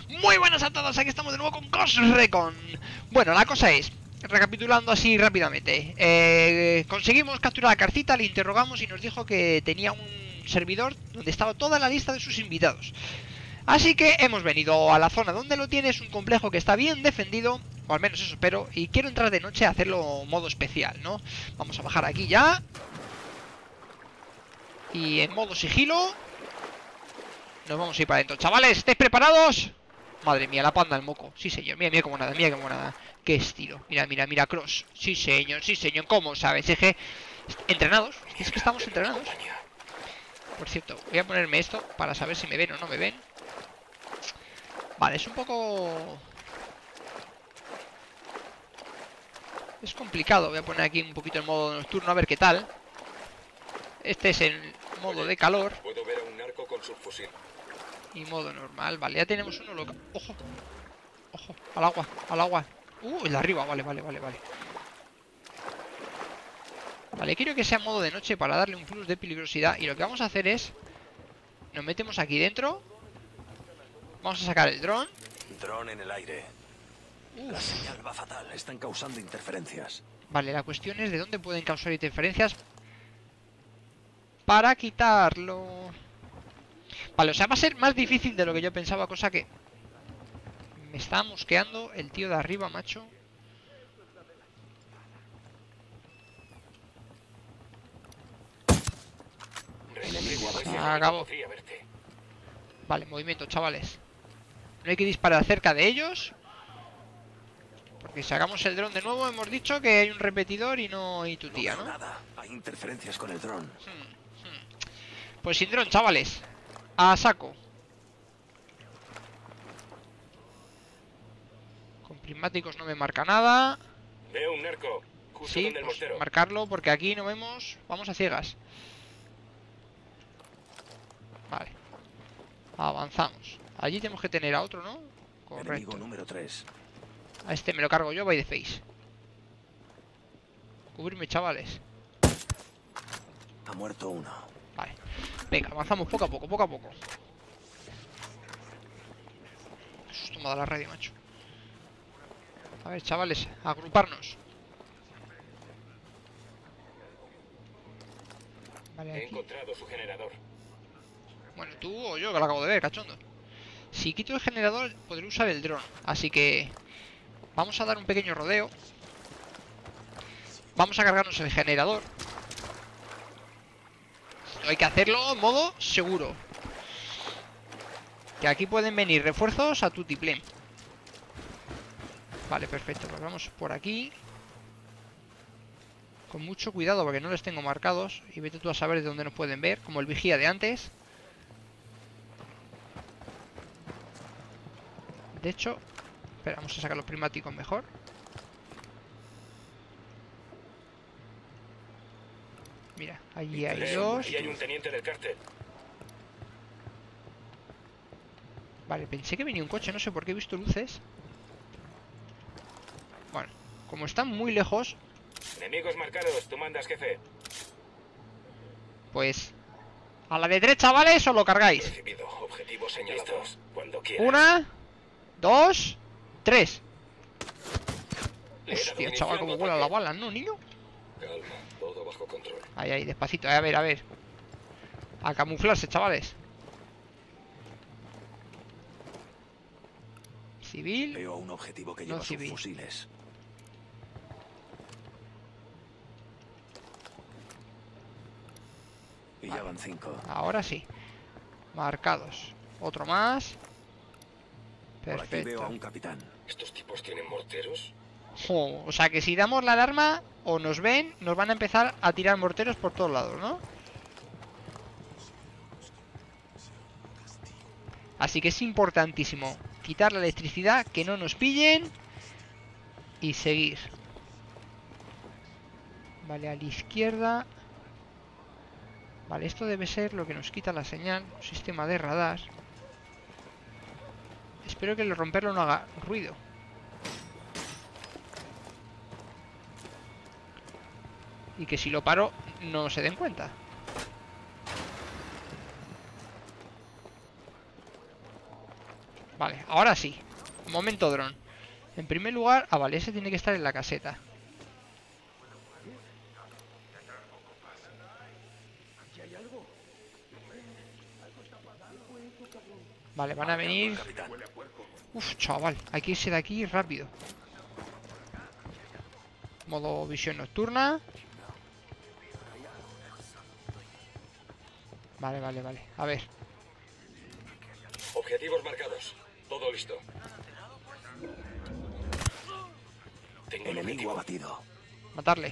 Muy buenas a todos, aquí estamos de nuevo con Ghost Recon. Bueno, la cosa es, recapitulando así rápidamente, conseguimos capturar la cartita, le interrogamos y nos dijo que tenía un servidor donde estaba toda la lista de sus invitados. Así que hemos venido a la zona donde lo tiene, es un complejo que está bien defendido, o al menos eso espero, y quiero entrar de noche a hacerlo modo especial, ¿no? Vamos a bajar aquí ya. Y en modo sigilo nos vamos a ir para adentro. Chavales, ¿estáis preparados? Madre mía, la panda, el moco. Sí, señor. Mira, mira cómo nada, mira cómo nada. Qué estilo. Mira, mira, mira, Cross. Sí, señor, sí, señor. ¿Cómo sabes? Es que... ¿Entrenados? Es que estamos entrenados. Por cierto, voy a ponerme esto para saber si me ven o no me ven. Vale, es un poco... es complicado. Voy a poner aquí un poquito el modo nocturno a ver qué tal. Este es el modo de calor. Puedo ver a un narco con subfusil. Y modo normal, vale, ya tenemos uno local. ¡Ojo! ¡Ojo! Al agua, al agua. El de arriba, vale. Vale, quiero que sea modo de noche para darle un plus de peligrosidad. Y lo que vamos a hacer es... nos metemos aquí dentro. Vamos a sacar el dron. Dron en el aire. La señal va fatal, están causando interferencias. Vale, la cuestión es de dónde pueden causar interferencias para quitarlo. Vale, o sea, va a ser más difícil de lo que yo pensaba, cosa que... me está mosqueando el tío de arriba, macho. Se acabó. Vale, movimiento, chavales. No hay que disparar cerca de ellos, porque si sacamos el dron de nuevo hemos dicho que hay un repetidor y no hay tu tía, ¿no? Nada, hay interferencias con el dron. Pues sin dron, chavales. A saco. Con prismáticos no me marca nada. Veo un narco. Justo Sí, donde el pues mortero. marcarlo porque aquí no vemos. Vamos a ciegas. Vale. Avanzamos. Allí tenemos que tener a otro, ¿no? Enemigo Correcto. número 3. A este me lo cargo yo, by the face. Cubrirme, chavales. Ha muerto uno. Vale. Venga, avanzamos poco a poco, poco a poco. Qué susto me ha dado la radio, macho. A ver, chavales, agruparnos. Vale, He aquí. encontrado su generador. Bueno, tú o yo, que lo acabo de ver, cachondo. Si quito el generador, podré usar el dron. Así que... vamos a dar un pequeño rodeo. Vamos a cargarnos el generador. Esto hay que hacerlo en modo seguro. Que aquí pueden venir refuerzos a tutiplén. Vale, perfecto. Pues vamos por aquí. Con mucho cuidado porque no les tengo marcados. Y vete tú a saber de dónde nos pueden ver. Como el vigía de antes. De hecho, espera, vamos a sacar los prismáticos mejor. Mira, allí hay dos. Y hay un teniente del cártel. Vale, pensé que venía un coche, no sé por qué he visto luces. Bueno, como están muy lejos, Enemigos marcados, tú mandas, jefe. pues... a la de derecha, ¿vale? Eso lo cargáis. Recibido, objetivo señalado. Cuando quieras. 1, 2, 3. Le he dado Hostia, inicio chaval, al como contraataque. vuelan las balas, ¿no, niño? Calma, todo bajo control. Ahí, ahí, despacito, a ver, a ver. A camuflarse, chavales. Civil. Veo un objetivo que No lleva civil. subfusiles. Y ya van 5. Ahora sí. Marcados. Otro más. Por aquí veo a Perfecto. un capitán. ¿Estos tipos tienen morteros? Jo, o sea que si damos la alarma o nos ven, nos van a empezar a tirar morteros por todos lados, ¿no? Así que es importantísimo quitar la electricidad, que no nos pillen y seguir. Vale, a la izquierda. Vale, esto debe ser lo que nos quita la señal. Un sistema de radar. Espero que el romperlo no haga ruido. Y que si lo paro no se den cuenta. Vale, ahora sí. Momento dron. En primer lugar... Ah, vale, ese tiene que estar en la caseta. Vale, van a venir... Uf, chaval, hay que irse de aquí rápido. Modo visión nocturna. Vale, vale, vale. A ver. Objetivos marcados. Todo listo. Tengo el Enemigo objetivo. abatido. Matarle.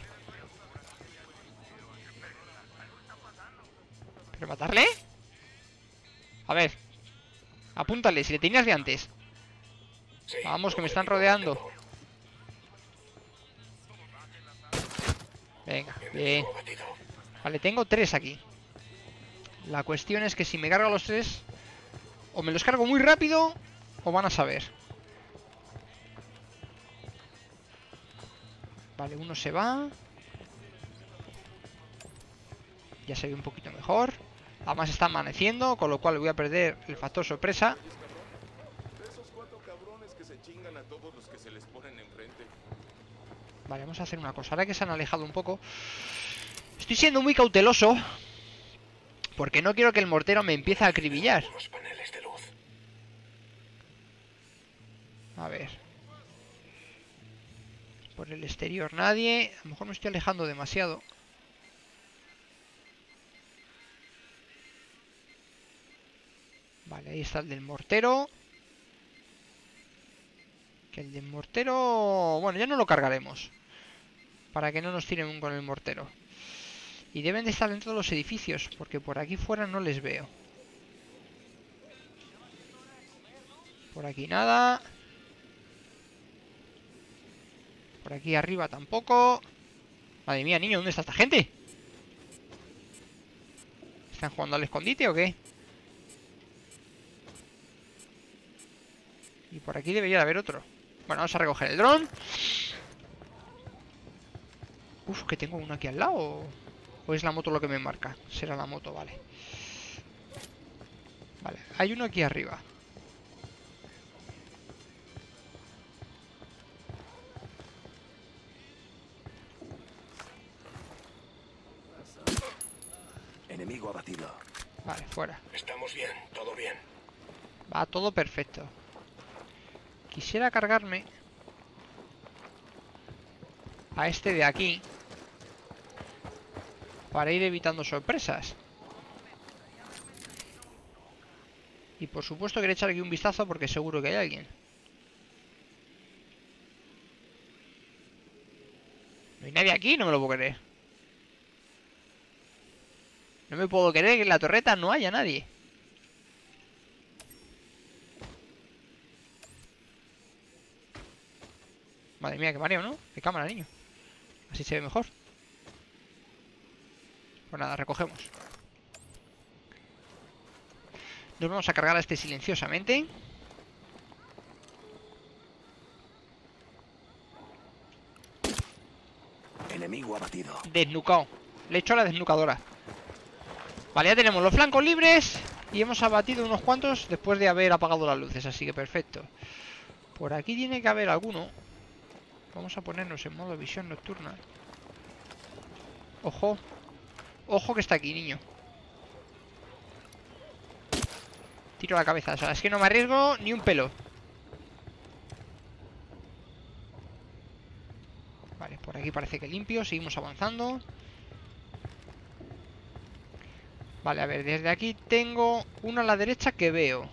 ¿Pero matarle? A ver. Apúntale, si le tenías de antes. Sí, Vamos, que me están objetivo rodeando. marcado. Venga, bien. Enemigo abatido. Vale, tengo 3 aquí. La cuestión es que si me cargo a los 3, o me los cargo muy rápido, o van a saber. Vale, uno se va. Ya se ve un poquito mejor. Además está amaneciendo, con lo cual voy a perder el factor sorpresa. Esos 4 cabrones que se chingan a todos los que se les ponen enfrente. Vale, vamos a hacer una cosa. Ahora que se han alejado un poco, estoy siendo muy cauteloso, porque no quiero que el mortero me empiece a acribillar. Unos paneles de luz. A ver. Por el exterior nadie. A lo mejor me estoy alejando demasiado. Vale, ahí está el del mortero. Que el del mortero... Bueno, ya no lo cargaremos, para que no nos tiren con el mortero. Y deben de estar dentro de los edificios, porque por aquí fuera no les veo. Por aquí nada. Por aquí arriba tampoco. Madre mía, niño, ¿dónde está esta gente? ¿Están jugando al escondite o qué? Y por aquí debería de haber otro. Bueno, vamos a recoger el dron. Uf, que tengo uno aquí al lado. ¿O es la moto lo que me marca? Será la moto, vale. Vale, hay uno aquí arriba. Enemigo abatido. Vale, fuera. Estamos bien, todo bien. Va todo perfecto. Quisiera cargarme a este de aquí para ir evitando sorpresas. Y por supuesto quería echar aquí un vistazo porque seguro que hay alguien. No hay nadie aquí, no me lo puedo creer. No me puedo creer que en la torreta no haya nadie. Madre mía, qué mareo, ¿no? De cámara, niño. Así se ve mejor. Pues nada, recogemos. Nos vamos a cargar a este silenciosamente. Enemigo abatido. Desnucado. Le he hecho a la desnucadora. Vale, ya tenemos los flancos libres. Y hemos abatido unos cuantos después de haber apagado las luces. Así que perfecto. Por aquí tiene que haber alguno. Vamos a ponernos en modo visión nocturna. Ojo. Ojo que está aquí, niño. Tiro la cabeza. O sea, es que no me arriesgo ni un pelo. Vale, por aquí parece que limpio. Seguimos avanzando. Vale, a ver, desde aquí tengo uno a la derecha que veo.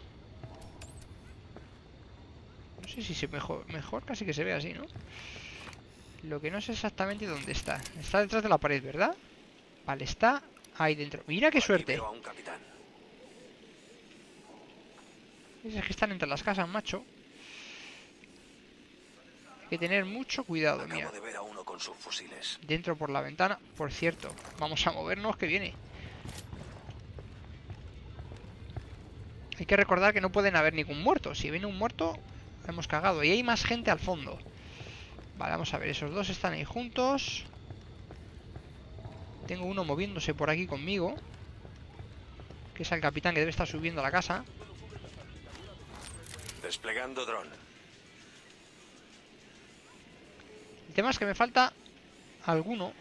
No sé si se mejor casi que se ve así, ¿no? Lo que no sé exactamente dónde está. Está detrás de la pared, ¿verdad? Vale, está ahí dentro. Mira qué suerte. Veo a un capitán. Es que están entre las casas, macho. Hay que tener mucho cuidado, mira. Acabo de ver a uno con sus fusiles. Dentro por la ventana. Por cierto, vamos a movernos que viene. Hay que recordar que no pueden haber ningún muerto. Si viene un muerto, hemos cagado. Y hay más gente al fondo. Vale, vamos a ver. Esos dos están ahí juntos. Tengo uno moviéndose por aquí conmigo, que es el capitán que debe estar subiendo a la casa. Desplegando dron. El tema es que me falta alguno.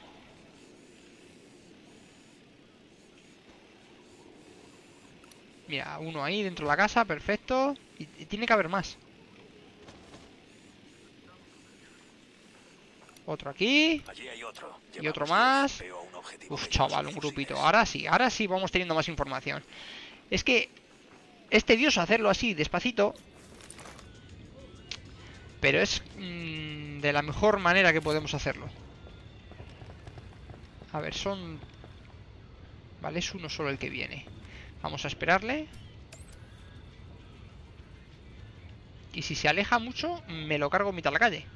Mira, uno ahí dentro de la casa, perfecto. Y tiene que haber más. Otro aquí. Allí hay otro. Y otro Llevamos más. 10. Veo un objetivo Uf, de chaval, un ellos, grupito. fusiles. Ahora sí vamos teniendo más información. Es que es tedioso hacerlo así, despacito. Pero es de la mejor manera que podemos hacerlo. A ver, son... Vale, es uno solo el que viene. Vamos a esperarle. Y si se aleja mucho, me lo cargo en mitad de la calle.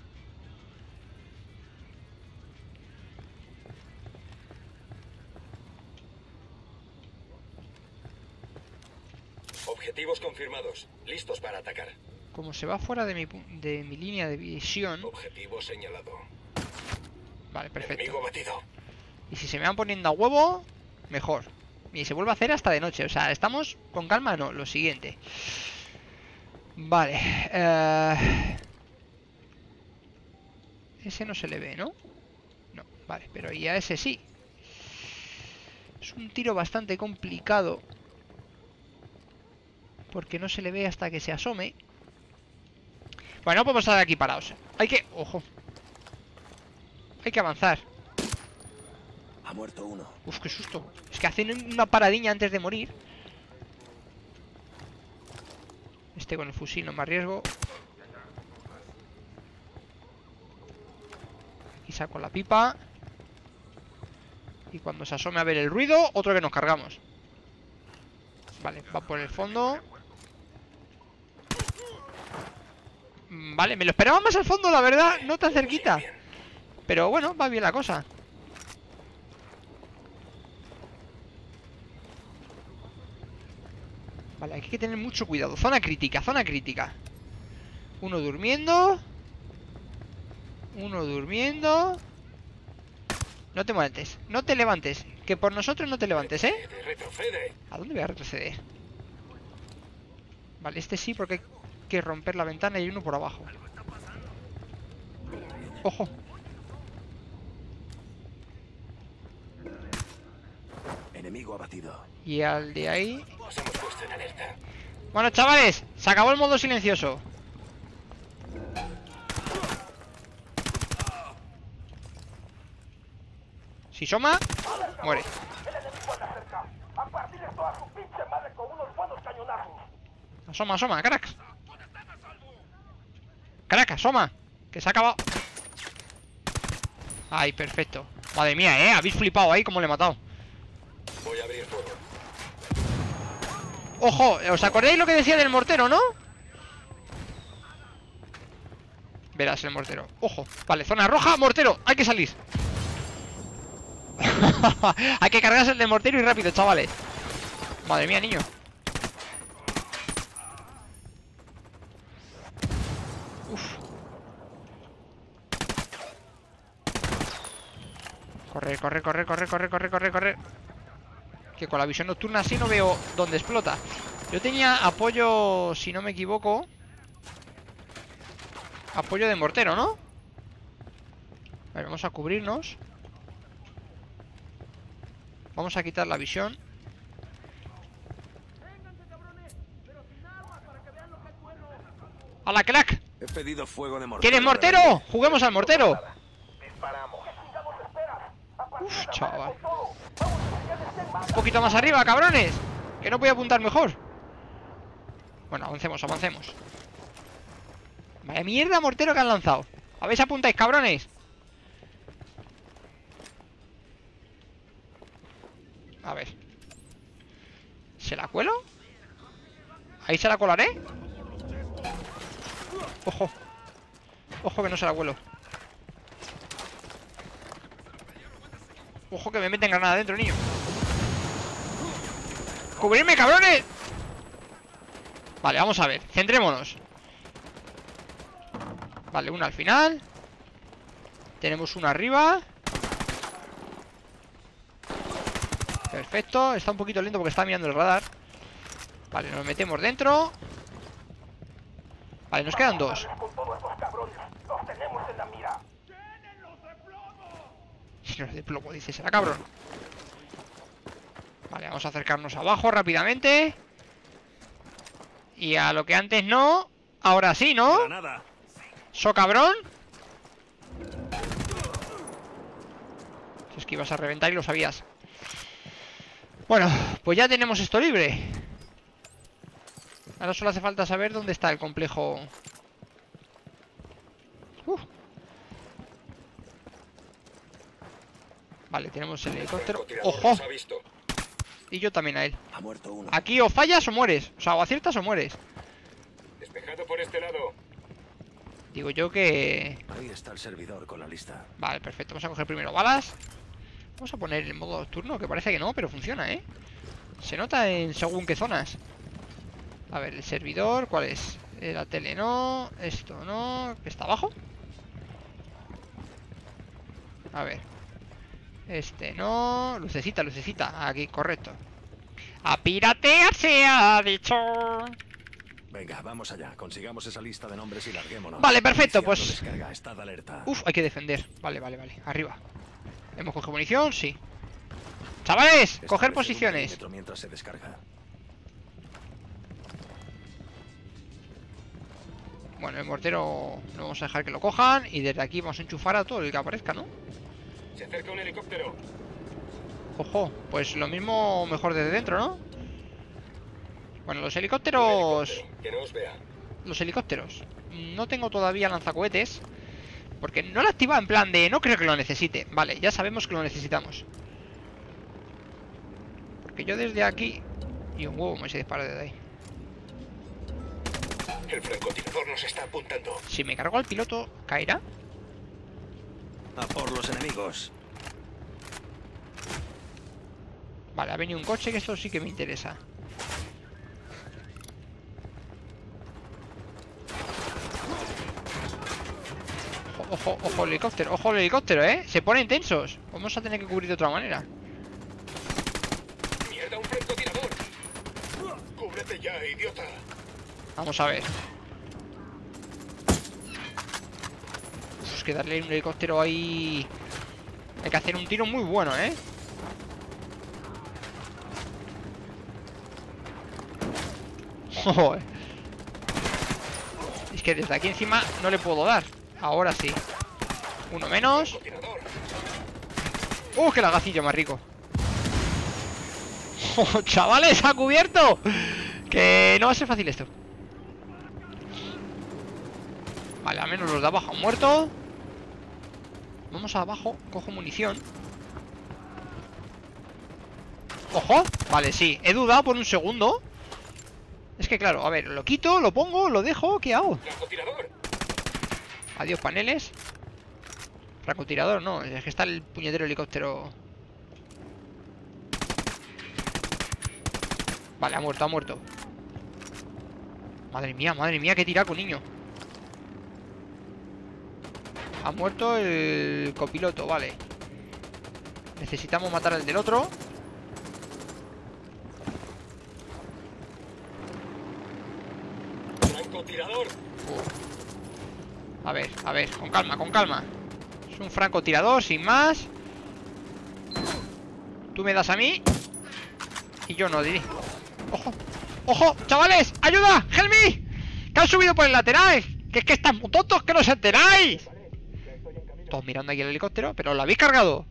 Objetivos confirmados. Listos para atacar. Como se va fuera de mi línea de visión... Objetivo señalado. Vale, perfecto. Enemigo abatido. Y si se me van poniendo a huevo, mejor. Y se vuelve a hacer hasta de noche. O sea, estamos con calma. No, lo siguiente. Vale. Ese no se le ve, ¿no? No, vale, pero y a ese sí. Es un tiro bastante complicado. Porque no se le ve hasta que se asome. Bueno, no podemos estar aquí parados. Hay que... Ojo. Hay que avanzar. Ha muerto uno. Uf, qué susto. Es que hacen una paradiña antes de morir. Este con el fusil no me arriesgo. Y saco la pipa. Y cuando se asome a ver el ruido, otro que nos cargamos. Vale, va por el fondo. Vale, me lo esperaba más al fondo, la verdad. No tan cerquita. Pero bueno, va bien la cosa. Vale, hay que tener mucho cuidado. Zona crítica, zona crítica. Uno durmiendo. Uno durmiendo. No te levantes, no te levantes. Que por nosotros no te levantes, ¿eh? Retrocede. ¿A dónde voy a retroceder? Vale, este sí, porque hay que romper la ventana y hay uno por abajo. ¡Ojo! Enemigo abatido. Y al de ahí... Nos hemos puesto en alerta. Bueno, chavales, se acabó el modo silencioso. Si soma, muere. Asoma, asoma, crack. Crack, asoma. Que se ha acabado. Ay, perfecto. Madre mía, habéis flipado ahí como le he matado. Voy a abrir fuego. Ojo, ¿os acordáis lo que decía del mortero, no? Verás el mortero. Ojo, vale, zona roja, mortero. Hay que salir. Hay que cargarse el del mortero y rápido, chavales. Madre mía, niño. Uf. Corre, corre, corre, corre, corre, corre, corre, corre. Que con la visión nocturna así no veo dónde explota. Yo tenía apoyo, si no me equivoco. Apoyo de mortero, ¿no? A ver, vamos a cubrirnos. Vamos a quitar la visión. ¡A la crack! He pedido fuego de mortero. ¿Quieres mortero? ¡Juguemos al mortero! Uf, chaval. Un poquito más arriba, cabrones. Que no voy a apuntar mejor. Bueno, avancemos, avancemos. Vaya mierda mortero que han lanzado. A ver si apuntáis, cabrones. A ver. ¿Se la cuelo? Ahí se la colaré. Ojo. Ojo que no se la cuelo. Ojo que me meten granada dentro, niño. ¡Cubrirme, cabrones! Vale, vamos a ver, centrémonos. Vale, una al final. Tenemos una arriba. Perfecto, está un poquito lento porque está mirando el radar. Vale, nos metemos dentro. Vale, nos quedan dos. Los de plomo, dice, será cabrón. Vale, vamos a acercarnos abajo rápidamente. Y a lo que antes no, ahora sí, ¿no? Granada. ¿So cabrón? Si es que ibas a reventar y lo sabías. Bueno, pues ya tenemos esto libre. Ahora solo hace falta saber dónde está el complejo. Vale, tenemos el helicóptero. ¡Ojo! Y yo también a él. Ha muerto uno. Aquí o fallas o mueres. O sea, o aciertas o mueres. Despejado por este lado. Digo yo que... Ahí está el servidor con la lista. Vale, perfecto. Vamos a coger primero balas. Vamos a poner el modo turno, que parece que no, pero funciona, ¿eh? Se nota en según qué zonas. A ver, el servidor, ¿cuál es? La tele no, esto no. ¿Está abajo? A ver. Este no. Lucecita, lucecita. Aquí, correcto. ¡A piratear se ha dicho! Venga, vamos allá. Consigamos esa lista de nombres y larguémonos. Vale, perfecto, Iniciando pues... descarga. Estad alerta. Uf, hay que defender. Vale, vale, vale. Arriba. ¿Hemos cogido munición? Sí. ¡Chavales! Coger Establece un posiciones. perímetro mientras se descarga. Bueno, el mortero no vamos a dejar que lo cojan. Y desde aquí vamos a enchufar a todo el que aparezca, ¿no? Se acerca un helicóptero. Ojo, pues lo mismo mejor desde dentro, ¿no? Bueno, los helicópteros... Que no os vea. Los helicópteros. No tengo todavía lanzacohetes. Porque no lo activa en plan de... No creo que lo necesite. Vale, ya sabemos que lo necesitamos. Porque yo desde aquí... Y un huevo me se dispara desde ahí. El francotirador nos está apuntando. Si me cargo al piloto, ¿caerá? A por los enemigos. Vale, ha venido un coche, que esto sí que me interesa. Ojo, ojo el helicóptero, ojo el helicóptero, ¿eh? Se ponen tensos. Vamos a tener que cubrir de otra manera. ¡Mierda, un francotirador! ¡Cúbrete ya, idiota! Vamos a ver. Es que darle un helicóptero ahí... Hay que hacer un tiro muy bueno, ¿eh? Joder. Es que desde aquí encima no le puedo dar. Ahora sí. Uno menos. ¡Que lagacillo más rico! ¡Oh, chavales! ¡Ha cubierto! Que no va a ser fácil esto. Vale, al menos los de abajo han muerto. Vamos abajo, cojo munición. ¡Ojo! Vale, sí, he dudado por un segundo. Es que claro, a ver, lo quito, lo pongo, lo dejo, ¿qué hago? Adiós paneles. Francotirador, no, es que está el puñetero helicóptero. Vale, ha muerto, ha muerto. Madre mía, qué tiraco, niño. Ha muerto el copiloto, vale. Necesitamos matar al del otro. Francotirador. A ver, con calma, con calma. Es un francotirador, sin más. Tú me das a mí y yo no, diré. ¡Ojo! ¡Ojo! ¡Chavales! ¡Ayuda! ¡Help me! ¡Que han subido por el lateral! ¡Que es que están muy tontos! ¡Que no os enteráis! Todos mirando aquí el helicóptero, pero lo habéis cargado.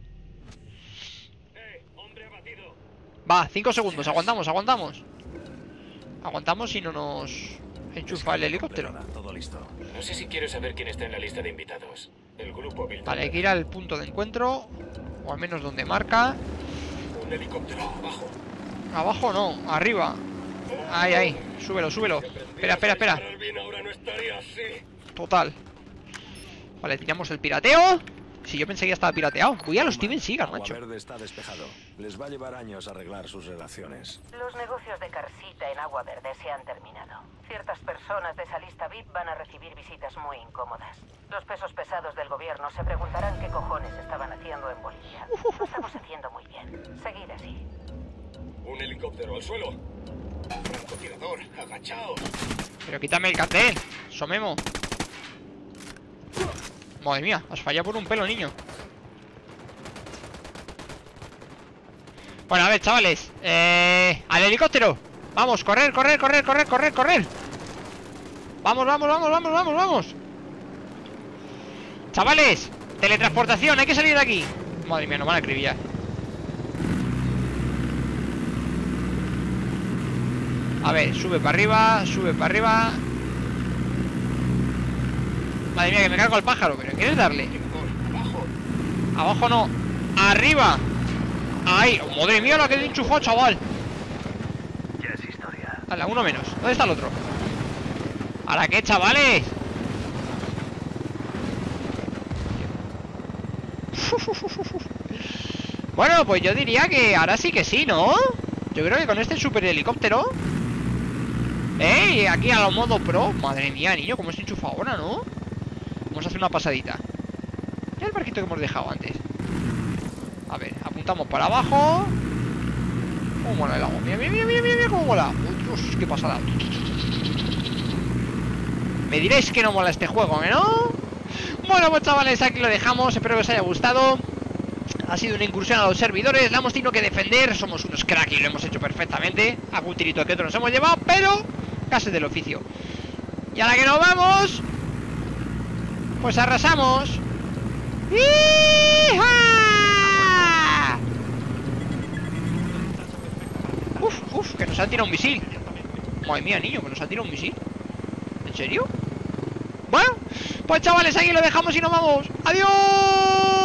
Va, 5 segundos, aguantamos, aguantamos. Aguantamos y no nos enchufa el helicóptero. Todo listo. No sé si quiero saber quién está en la lista de invitados. El grupo Bilderberg. Vale, hay que ir al punto de encuentro. O al menos donde marca. Un helicóptero abajo. Abajo no, arriba. Ahí, ahí, súbelo, súbelo. Espera, espera, espera. Ahora no estaría así. Total. Vale, tiramos el pirateo. Si yo pensé que ya estaba pirateado. Voy a los Steven Seagal, Agua macho. Verde está despejado. Les va a llevar años arreglar sus relaciones. Los negocios de Carsita en Agua Verde se han terminado. Ciertas personas de esa lista VIP van a recibir visitas muy incómodas. Los pesos pesados del gobierno se preguntarán qué cojones estaban haciendo en Bolivia. Lo estamos haciendo muy bien. Seguid así. Un helicóptero al suelo. Francotirador, agachaos. Pero quítame el cartel. Oso Memo. Madre mía, has fallado por un pelo, niño. Bueno, a ver, chavales. Al helicóptero. Vamos, correr, correr, correr, correr, correr, correr. Vamos, vamos, vamos, vamos, vamos, vamos. Chavales, teletransportación, hay que salir de aquí. Madre mía, nos van a acribillar. A ver, sube para arriba, sube para arriba. Madre mía, que me cargo al pájaro. ¿Pero quieres darle? Abajo. Abajo no, arriba. Ahí, madre mía, la que le he enchufado, chaval. Ya es historia. Dale, uno menos. ¿Dónde está el otro? ¿Ahora qué, chavales? Bueno, pues yo diría que ahora sí que sí, ¿no? Yo creo que con este super helicóptero. ¡Ey! Aquí a lo modo pro. Madre mía, niño, cómo se enchufa ahora, ¿no? Vamos a hacer una pasadita. Mira el barquito que hemos dejado antes. A ver, apuntamos para abajo. ¿Cómo mola el agua? Mira, mira, mira, mira, mira cómo mola. ¡Oh, Dios, qué pasada! Me diréis que no mola este juego, ¿no? Bueno, pues chavales, aquí lo dejamos. Espero que os haya gustado. Ha sido una incursión a los servidores. La hemos tenido que defender. Somos unos crack y lo hemos hecho perfectamente. Algún tirito que otro nos hemos llevado, pero casi del oficio. Y ahora que nos vamos, pues arrasamos. ¡Hija! Uf, que nos han tirado un misil. Madre mía, niño, que nos han tirado un misil. ¿En serio? Bueno, pues chavales, aquí lo dejamos y nos vamos. ¡Adiós!